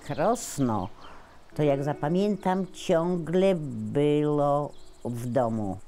jak rosną, to jak zapamiętam, ciągle było w domu.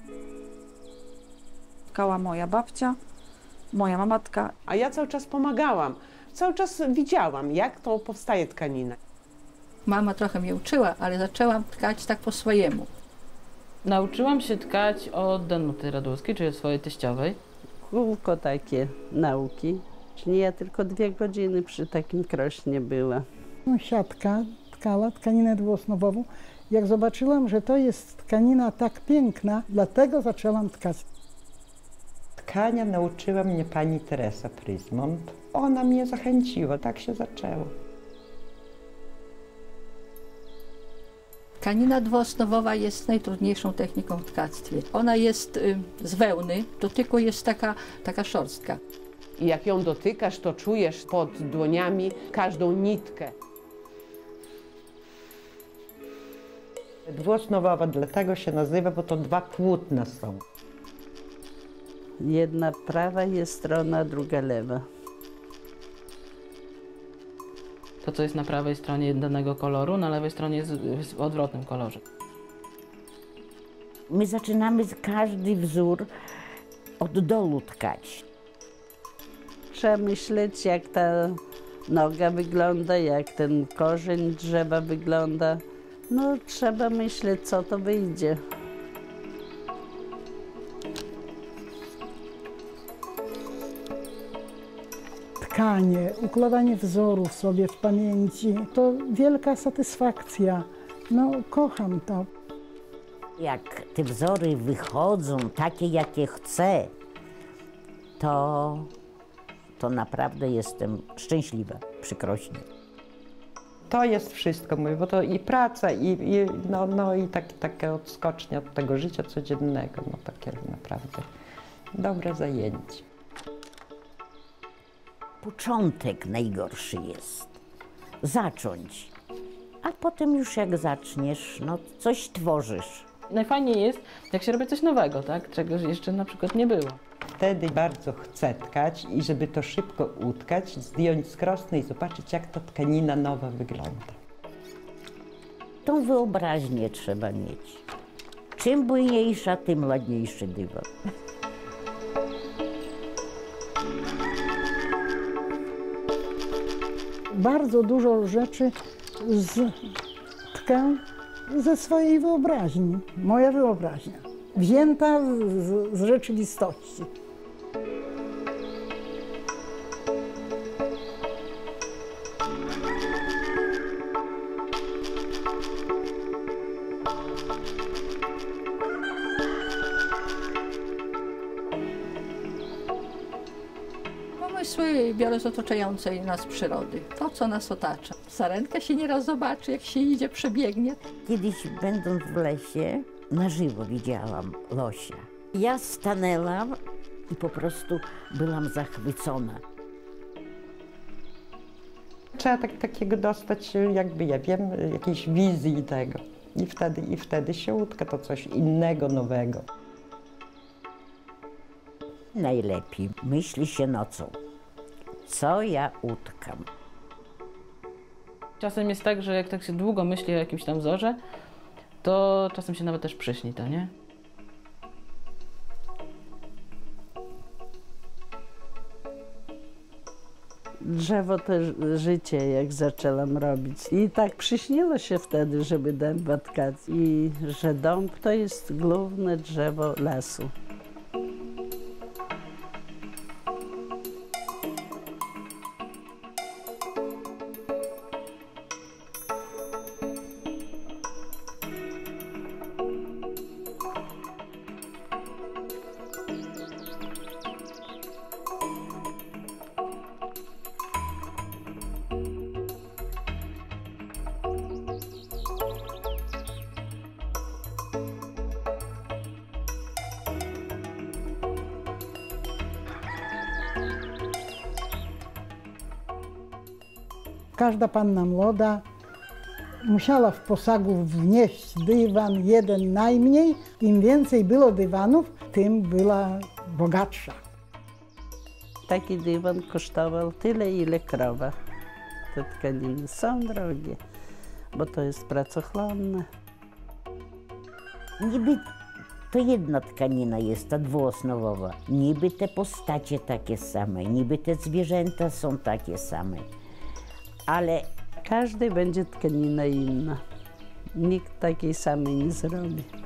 Tkała moja babcia, moja matka. A ja cały czas pomagałam. Cały czas widziałam, jak to powstaje tkanina. Mama trochę mnie uczyła, ale zaczęłam tkać tak po swojemu. Nauczyłam się tkać od Danuty Radulskiej, czyli od swojej teściowej. Kółko takie nauki. Nie, ja tylko 2 godziny przy takim krośnie była. Siatka tkała tkaninę dwuosnowową. Jak zobaczyłam, że to jest tkanina tak piękna, dlatego zaczęłam tkać. Tkania nauczyła mnie pani Teresa Pryzmont. Ona mnie zachęciła, tak się zaczęło. Tkanina dwuosnowowa jest najtrudniejszą techniką w tkactwie. Ona jest z wełny, to tylko jest taka szorstka. I jak ją dotykasz, to czujesz pod dłoniami każdą nitkę. Dwuosnowowa dlatego się nazywa, bo to 2 płótna są. Jedna prawa jest strona, druga lewa. To, co jest na prawej stronie danego koloru, na lewej stronie jest w odwrotnym kolorze. My zaczynamy każdy wzór od dołu tkać. Trzeba myśleć, jak ta noga wygląda, jak ten korzeń drzewa wygląda. No, trzeba myśleć, co to wyjdzie. Tkanie, układanie wzorów sobie w pamięci, to wielka satysfakcja. No, kocham to. Jak te wzory wychodzą takie, jakie chcę, to naprawdę jestem szczęśliwa, przykrośnie. To jest wszystko, mówię, bo to i praca, i taka odskocznia od tego życia codziennego. No takie naprawdę dobre zajęcie. Początek najgorszy jest. Zacząć. A potem już jak zaczniesz, no coś tworzysz. Najfajniej jest, jak się robi coś nowego, tak? Czegoś jeszcze na przykład nie było. Wtedy bardzo chcę tkać i żeby to szybko utkać, zdjąć z krosny i zobaczyć, jak ta tkanina nowa wygląda. Tą wyobraźnię trzeba mieć. Czym bujniejsza, tym ładniejszy dywan. Bardzo dużo rzeczy tkę ze swojej wyobraźni. Moja wyobraźnia, wzięta z rzeczywistości. Pomysły biorę z otaczającej nas przyrody, to co nas otacza. Sarenka się nieraz zobaczy, jak się idzie, przebiegnie. Kiedyś, będąc w lesie, na żywo widziałam losia. Ja stanęłam i po prostu byłam zachwycona. Trzeba takiego dostać, jakby, ja wiem, jakiejś wizji tego. I wtedy się utka to coś innego, nowego. Najlepiej myśli się nocą. Co ja utkam? Czasem jest tak, że jak tak się długo myśli o jakimś tam wzorze, to czasem się nawet też przyśni to, nie? Drzewo to życie, jak zaczęłam robić. I tak przyśniło się wtedy, żeby dęba tkać. I że dąb to jest główne drzewo lasu. Każda panna młoda musiała w posagu wnieść dywan jeden najmniej. Im więcej było dywanów, tym była bogatsza. Taki dywan kosztował tyle, ile krowa. te tkaniny są drogie, bo to jest pracochłonne. Niby to jedna tkanina jest, ta dwuosnowowa. Niby te postacie takie same, niby te zwierzęta są takie same, ale Każdej będzie tkanina inna. Nikt takiej samej nie zrobi.